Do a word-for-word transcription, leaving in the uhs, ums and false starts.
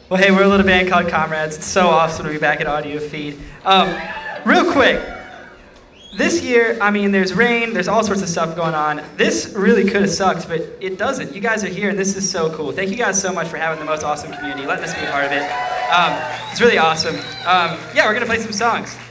Well, hey, we're a little band called Comrades. It's so awesome to be back at AudioFeed. Um, real quick, this year, I mean, there's rain, there's all sorts of stuff going on. This really could have sucked, but it doesn't. You guys are here, and this is so cool. Thank you guys so much for having the most awesome community, letting us be a part of it. Um, it's really awesome. Um, yeah, we're going to play some songs.